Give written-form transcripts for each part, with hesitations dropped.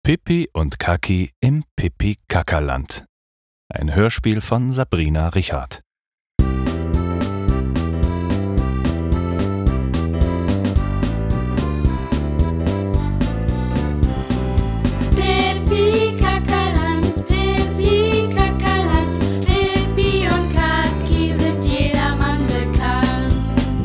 Pippi und Kaki im Pipi-Kaka-Land. Ein Hörspiel von Sabrina Richard. Pipi-Kaka-Land, Pipi-Kaka-Land, Pippi und Kaki sind jedermann bekannt.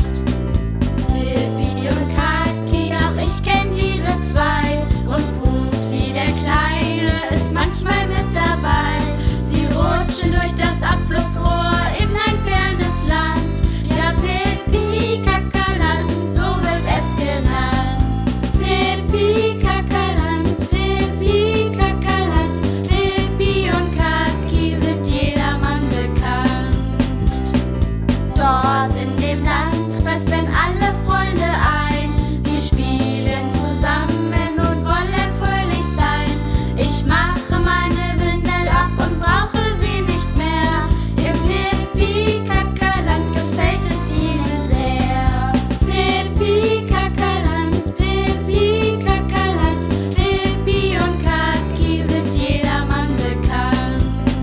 Pippi und Kaki, ach ich kenn diese zwei. Und Pupsi, der Kleine, ist manchmal mit dabei. Sie rutschen durch das Abflussrohr in ein fernes Land. Ja, Pipi-Kaka-Land, so wird es genannt. Pipi-Kaka-Land, Pipi-Kaka-Land, Pippi und Kaki sind jedermann bekannt. Dort in dem Land treffen alle Freunde ein. Sie spielen zusammen und wollen fröhlich sein. Ich mache meine Windel ab und brauche sie nicht mehr. Im Pipi-Kaka-Land gefällt es ihnen sehr. Pipi-Kaka-Land, Pipi-Kaka-Land, Pippi und Kaki sind jedermann bekannt.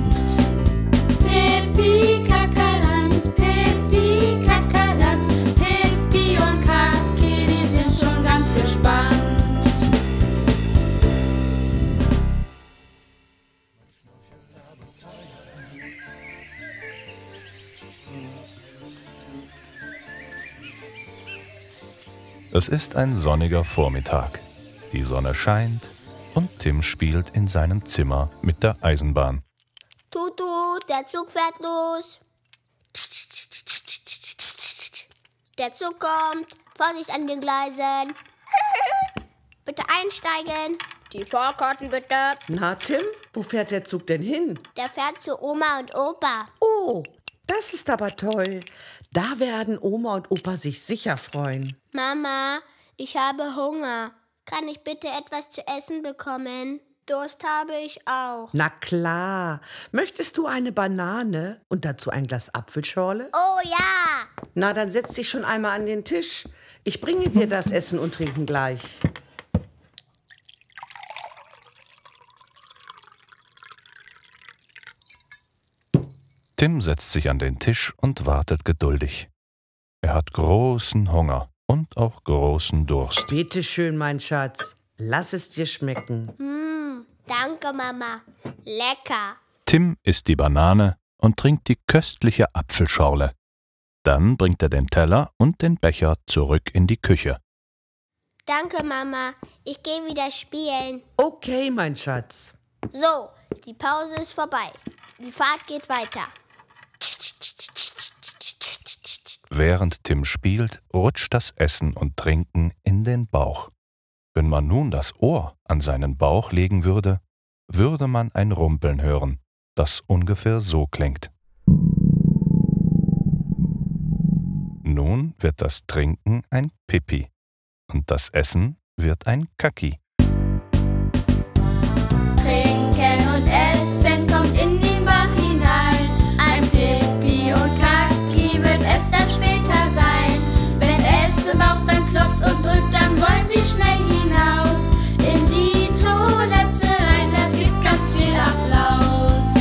Pipi-Kaka-Land, Pipi-Kaka-Land, Pippi und Kaki, die sind schon ganz gespannt. Es ist ein sonniger Vormittag. Die Sonne scheint und Tim spielt in seinem Zimmer mit der Eisenbahn. Tut, der Zug fährt los. Der Zug kommt. Vorsicht an den Gleisen. Bitte einsteigen. Die Fahrkarten bitte. Na, Tim, wo fährt der Zug denn hin? Der fährt zu Oma und Opa. Oh, das ist aber toll. Da werden Oma und Opa sich sicher freuen. Mama, ich habe Hunger. Kann ich bitte etwas zu essen bekommen? Durst habe ich auch. Na klar. Möchtest du eine Banane und dazu ein Glas Apfelschorle? Oh ja! Na, dann setz dich schon einmal an den Tisch. Ich bringe dir das Essen und Trinken gleich. Tim setzt sich an den Tisch und wartet geduldig. Er hat großen Hunger und auch großen Durst. Bitte schön, mein Schatz. Lass es dir schmecken. Danke, Mama. Lecker. Tim isst die Banane und trinkt die köstliche Apfelschorle. Dann bringt er den Teller und den Becher zurück in die Küche. Danke, Mama. Ich gehe wieder spielen. Okay, mein Schatz. So, die Pause ist vorbei. Die Fahrt geht weiter. Während Tim spielt, rutscht das Essen und Trinken in den Bauch. Wenn man nun das Ohr an seinen Bauch legen würde, würde man ein Rumpeln hören, das ungefähr so klingt. Nun wird das Trinken ein Pipi und das Essen wird ein Kaki. Trinken und Essen kommt in den Bauch hinein. Ein Pipi und Kaki wird es dann später sein. Wenn es im Bauch dann klopft und drückt, dann wollen sie schnell hinaus. In die Toilette rein, das gibt ganz viel Applaus.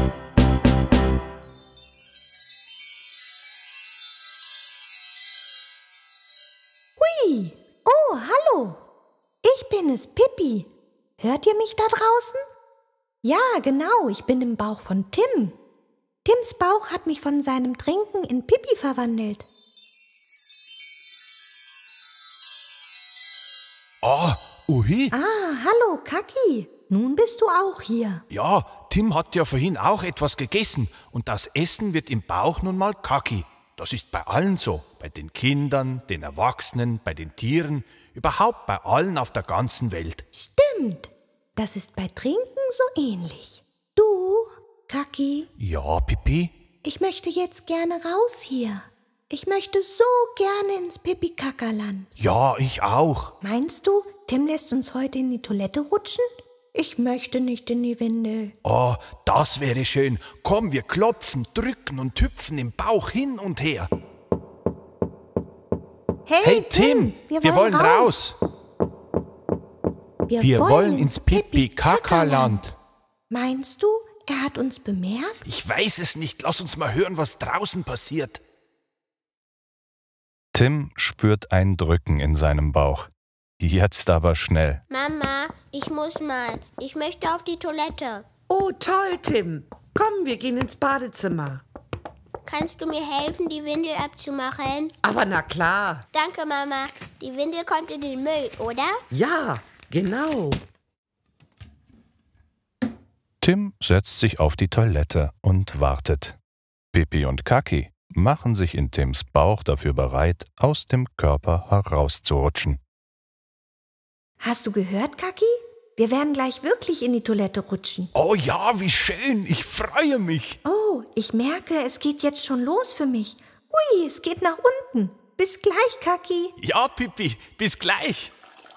Hui! Oh, hallo! Ich bin es, Pippi. Hört ihr mich da draußen? Ja, genau, ich bin im Bauch von Tim. Tims Bauch hat mich von seinem Trinken in Pippi verwandelt. Ah, uhi. Hallo, Kaki. Nun bist du auch hier. Ja, Tim hat ja vorhin auch etwas gegessen und das Essen wird im Bauch nun mal Kaki. Das ist bei allen so, bei den Kindern, den Erwachsenen, bei den Tieren, überhaupt bei allen auf der ganzen Welt. Stimmt. Das ist bei Trinken so ähnlich. Du, Kaki, Ja, Pipi? ich möchte jetzt gerne raus hier. Ich möchte so gerne ins Pipi-Kaka-Land. Ja, ich auch. Meinst du, Tim lässt uns heute in die Toilette rutschen? Ich möchte nicht in die Windel. Oh, das wäre schön. Komm, wir klopfen, drücken und hüpfen im Bauch hin und her. Hey, Hey Tim, wir wollen raus. Wir Wir wollen ins Pipi-Kaka-Land. Meinst du, er hat uns bemerkt? Ich weiß es nicht. Lass uns mal hören, was draußen passiert. Tim spürt ein Drücken in seinem Bauch. Jetzt aber schnell. Mama, ich muss mal. Ich möchte auf die Toilette. Oh, toll, Tim. Komm, wir gehen ins Badezimmer. Kannst du mir helfen, die Windel abzumachen? Aber na klar. Danke, Mama. Die Windel kommt in den Müll, oder? Ja, genau. Tim setzt sich auf die Toilette und wartet. Pippi und Kaki machen sich in Tims Bauch dafür bereit, aus dem Körper herauszurutschen. Hast du gehört, Kaki? Wir werden gleich wirklich in die Toilette rutschen. Oh ja, wie schön. Ich freue mich. Oh, ich merke, es geht jetzt schon los für mich. Hui, es geht nach unten. Bis gleich, Kaki. Ja, Pippi, bis gleich.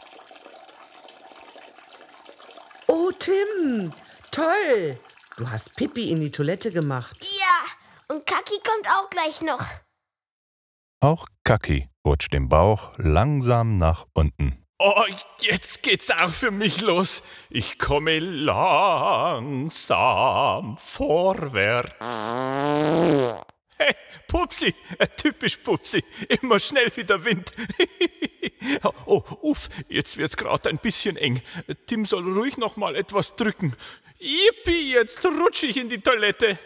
Oh, Tim, toll. Du hast Pippi in die Toilette gemacht. Ja, und Kaki kommt auch gleich noch. Auch Kaki rutscht im Bauch langsam nach unten. Oh, jetzt geht's auch für mich los. Ich komme langsam vorwärts. Hey, Pupsi, typisch Pupsi, immer schnell wie der Wind. Oh, uff, jetzt wird's gerade ein bisschen eng. Tim soll ruhig noch mal etwas drücken. Yippie, jetzt rutsche ich in die Toilette.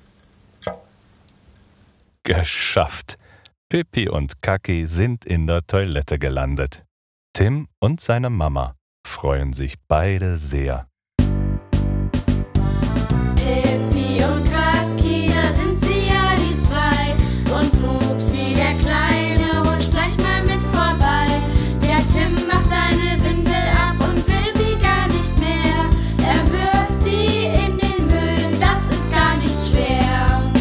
Geschafft! Pippi und Kaki sind in der Toilette gelandet. Tim und seine Mama freuen sich beide sehr. Pippi und Kaki, da sind sie ja die zwei. Und Pupsi, der Kleine, rutscht gleich mal mit vorbei. Der Tim macht seine Windel ab und will sie gar nicht mehr. Er wirft sie in den Müll, das ist gar nicht schwer.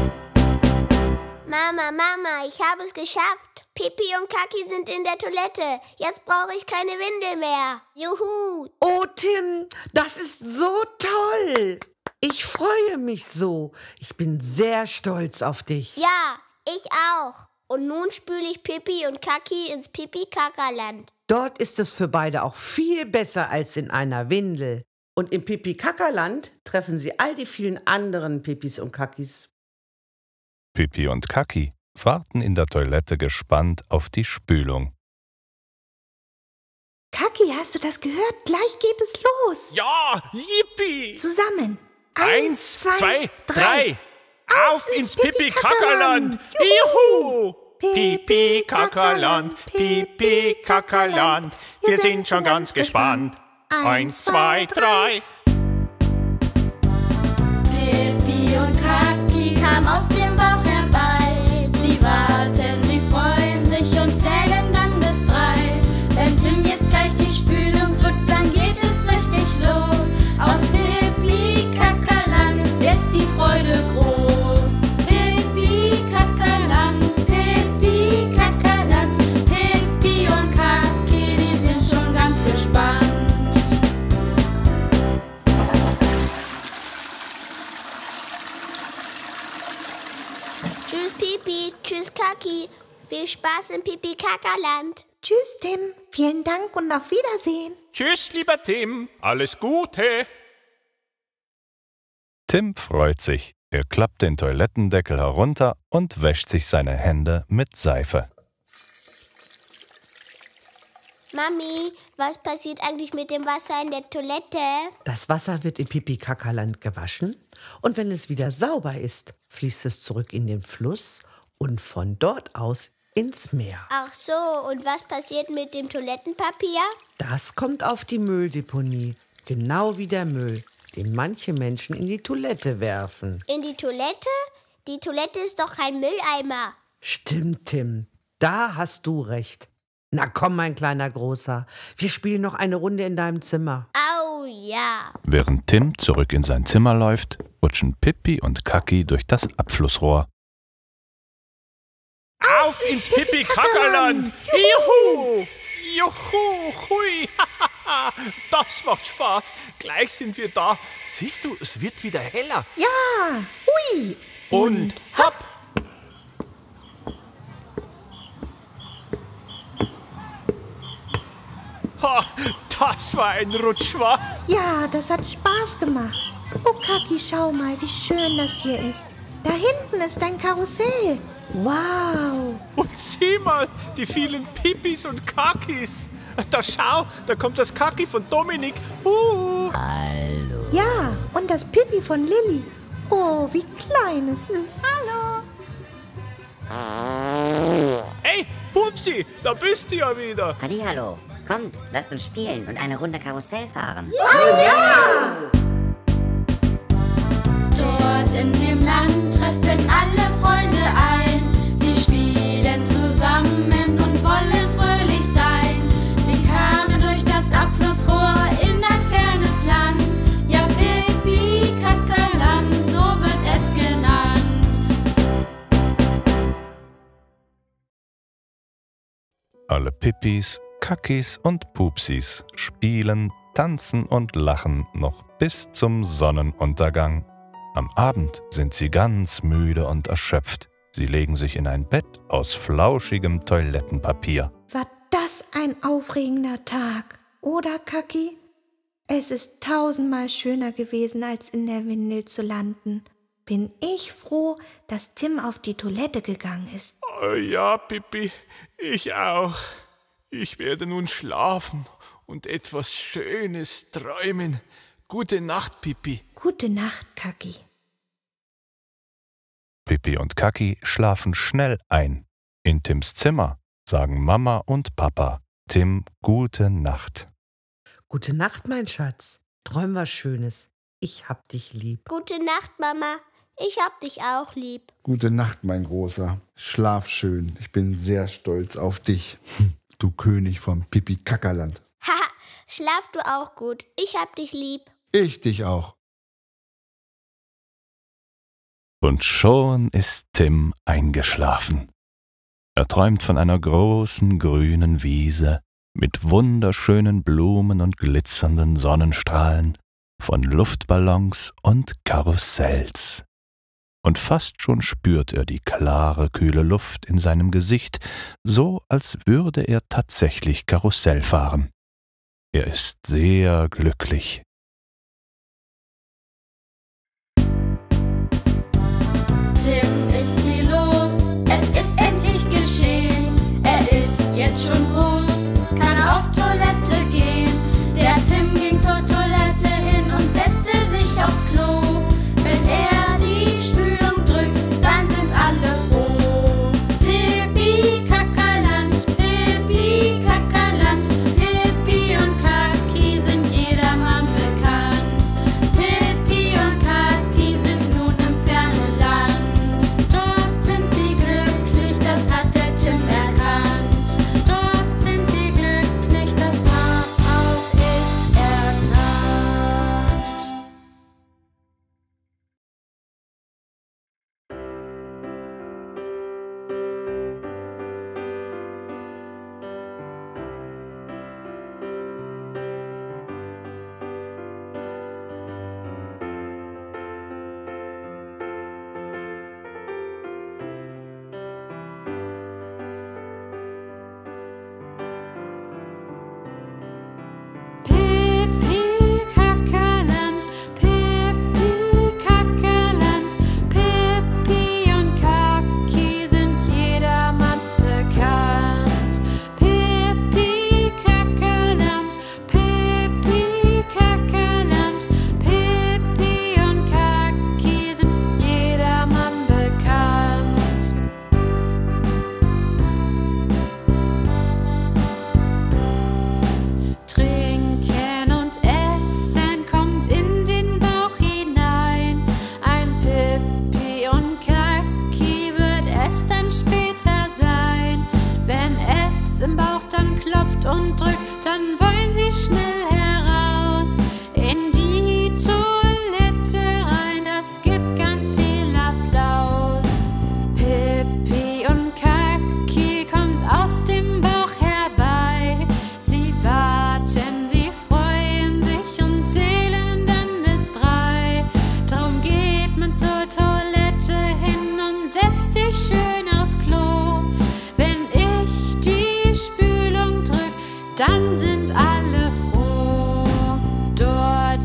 Mama, ich habe es geschafft. Pippi und Kaki sind in der Toilette. Jetzt brauche ich keine Windel mehr. Juhu! Oh, Tim, das ist so toll. Ich freue mich so. Ich bin sehr stolz auf dich. Ja, ich auch. Und nun spüle ich Pippi und Kaki ins Pipi-Kaka-Land. Dort ist es für beide auch viel besser als in einer Windel. Und im Pipi-Kaka-Land treffen sie all die vielen anderen Pipis und Kakis. Pippi und Kaki warten in der Toilette gespannt auf die Spülung. Kaki, hast du das gehört? Gleich geht es los. Ja, yippie! Zusammen. 1, 2, 3. Auf ins Pipi-Kaka-Land! Juhu! Pipi-Kaka-Land, Pipi-Kaka-Land. Wir sind schon ganz gespannt. 1, 2, 3. Pippi und Kaki kamen aus dem Bauch herbei. Sie warten, sie freuen sich und zählen dann bis 3. Wenn Tim jetzt gleich die Spülung drückt, dann geht es richtig los. Aus Pipi-Kaka-Land ist die Freude groß. Pipi-Kaka-Land, Pipi-Kaka-Land. Pippi und Kaki, die sind schon ganz gespannt. Tschüss Pipi, tschüss Kaki. Viel Spaß im Pipi-Kaka-Land. Tschüss, Tim. Vielen Dank und auf Wiedersehen. Tschüss, lieber Tim. Alles Gute. Tim freut sich. Er klappt den Toilettendeckel herunter und wäscht sich seine Hände mit Seife. Mami, was passiert eigentlich mit dem Wasser in der Toilette? Das Wasser wird im Pipi-Kaka-Land gewaschen und wenn es wieder sauber ist, fließt es zurück in den Fluss und von dort aus ins Meer. Ach so, und was passiert mit dem Toilettenpapier? Das kommt auf die Mülldeponie, genau wie der Müll, den manche Menschen in die Toilette werfen. In die Toilette? Die Toilette ist doch kein Mülleimer. Stimmt, Tim, da hast du recht. Na komm, mein kleiner Großer, wir spielen noch eine Runde in deinem Zimmer. Au ja. Während Tim zurück in sein Zimmer läuft, rutschen Pippi und Kaki durch das Abflussrohr. Auf ins Pipi-Kaka-Land! Juhu! Juhu! Hui! Das macht Spaß. Gleich sind wir da. Siehst du, es wird wieder heller. Ja, hui. Und hopp! Ha, Das war ein Rutsch, was? Ja, das hat Spaß gemacht. Oh, Kaki, schau mal, wie schön das hier ist. Da hinten ist ein Karussell. Wow. Und sieh mal, die vielen Pipis und Kakis. Da schau, da kommt das Kaki von Dominik. Ja, und das Pipi von Lilli. Oh, wie klein es ist. Hallo. Hey, Pupsi, da bist du ja wieder. Hallihallo, kommt, lasst uns spielen und eine Runde Karussell fahren. Dort in dem Land treffen alle Freunde ein. Sie spielen zusammen und wollen fröhlich sein. Sie kamen durch das Abflussrohr in ein fernes Land. Ja, Pipi Kakaland, so wird es genannt. Alle Pippis, Kakis und Pupsis spielen, tanzen und lachen noch bis zum Sonnenuntergang. Am Abend sind sie ganz müde und erschöpft. Sie legen sich in ein Bett aus flauschigem Toilettenpapier. War das ein aufregender Tag, oder, Kaki? Es ist 1000-mal schöner gewesen, als in der Windel zu landen. Bin ich froh, dass Tim auf die Toilette gegangen ist. Ja, Pipi, ich auch. Ich werde nun schlafen und etwas Schönes träumen. Gute Nacht, Pipi. Gute Nacht, Kaki. Pippi und Kaki schlafen schnell ein. In Tims Zimmer sagen Mama und Papa Tim gute Nacht. Gute Nacht, mein Schatz. Träum was Schönes. Ich hab dich lieb. Gute Nacht, Mama. Ich hab dich auch lieb. Gute Nacht, mein Großer. Schlaf schön. Ich bin sehr stolz auf dich, du König vom Pipi-Kakaland. Haha, schlaf du auch gut. Ich hab dich lieb. Ich dich auch. Und schon ist Tim eingeschlafen. Er träumt von einer großen grünen Wiese mit wunderschönen Blumen und glitzernden Sonnenstrahlen, von Luftballons und Karussells. Und fast schon spürt er die klare, kühle Luft in seinem Gesicht, so als würde er tatsächlich Karussell fahren. Er ist sehr glücklich. Tim ist ziellos, es ist endlich geschehen. Er ist jetzt schon groß, kann auf Toilette gehen. Der Tim ging zur Toilette hin und setzte sich aufs Klo. Wenn er die Spülung drückt, dann sind alle froh. Pipi Kakaland, Pipi Kakaland, Pipi und Kaki sind jedermann bekannt. Pipi und Kaki sind nun im fernen Land. Dort sind sie glücklich, das hat der Tim erkannt. Dort sind sie glücklich, das hab auch ich erkannt. Pipi Kakaland, Pipi Kakaland, Pipi und Kaki sind jedermann bekannt. Pipi Kakaland, Pipi Kakaland, Pipi und Kaki sind jedermann bekannt. Trinken und Essen kommt in den Bauch hinein. Ein Pipi und Kaki wird es dann später sein. Wenn es im Bauch dann klopft und drückt, dann wollen sie schnell heraus in die Toilette rein. Das gibt ganz viel Applaus. Pipi und Kaki kommt aus dem Bauch herbei. Sie warten, sie freuen sich und zählen dann bis 3. Drum geht man zur Toilette hin und setzt sich schön aufs Klo. Wenn ich die Spülung drück, dann sind alle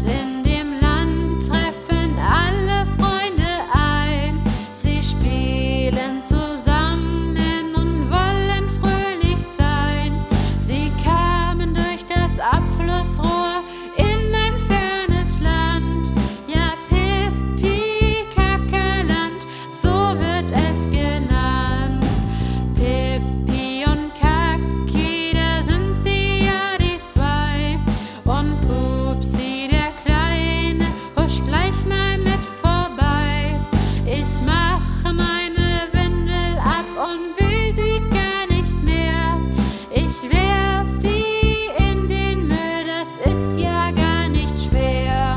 in dem Land treffen alle Freunde ein. Sie spielen zusammen und wollen fröhlich sein. Sie kamen durch das Abflussrohr in ein fernes Land. Ja, Pippi Kackerland, so wird es genannt. Pippi und Kacki, da sind sie ja die zwei. Und Pupsi, der Kleine, huscht gleich mal mit vorbei. Ich mache meine Windel ab und will sie gar nicht mehr. Ich werf sie in den Müll, das ist ja gar nicht schwer.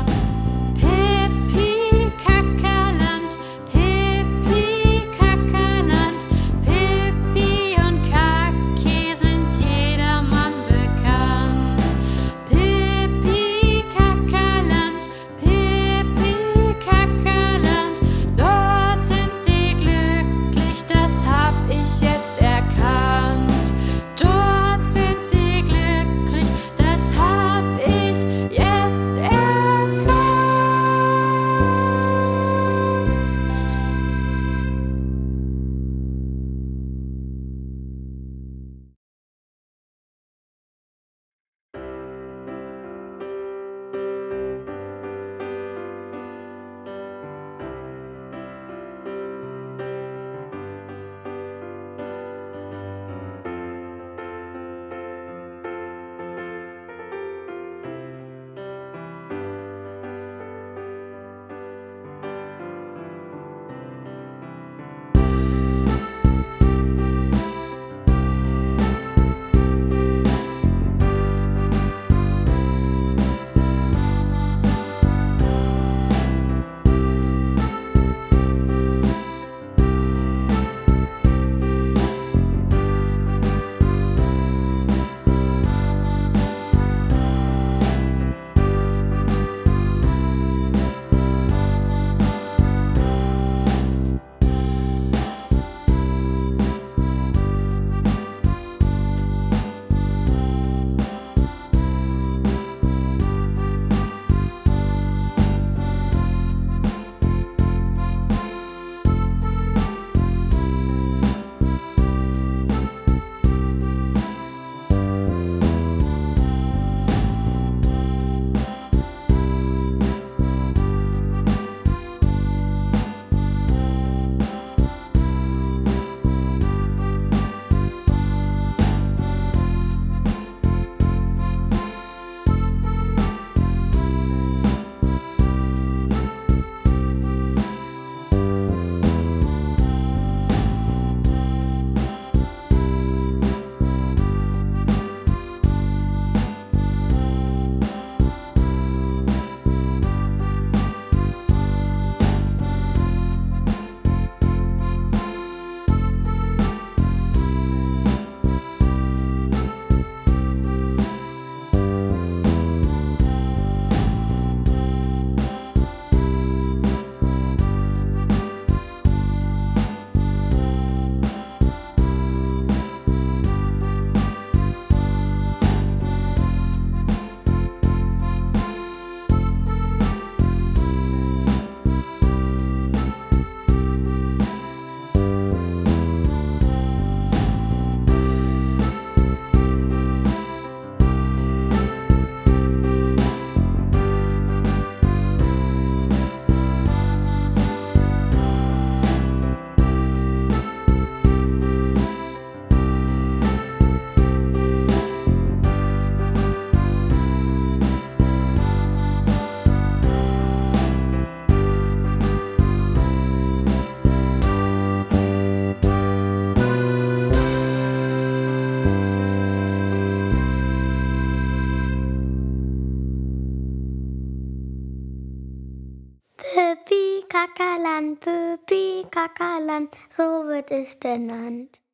Pippi Kackerland, Pippi Kackerland, Pippi und Kacki sind jedermann bekannt. Pippi Kackerland, Pippi Kackerland, dort sind sie glücklich, das hab ich jetzt erkannt. Dort sind sie glücklich, das hab ich jetzt erkannt. Kackerland, so wird es genannt.